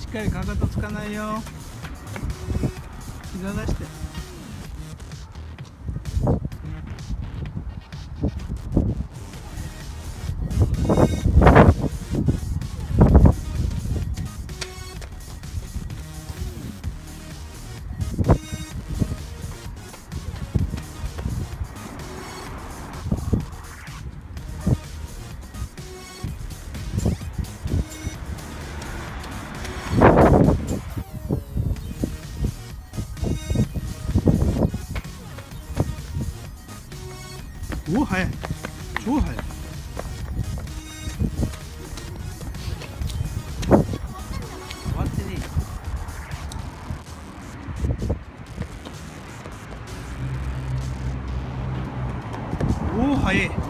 っかりかかとつかないよ。膝出して。おお、速い。超速い。終わってねえ。おお、速い。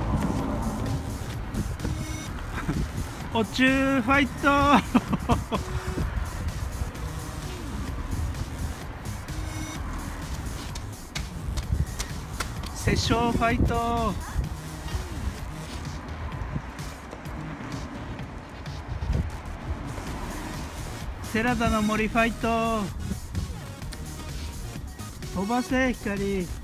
おちゅーファイトセッションファイト。セラダの森ファイト。飛ばせ光。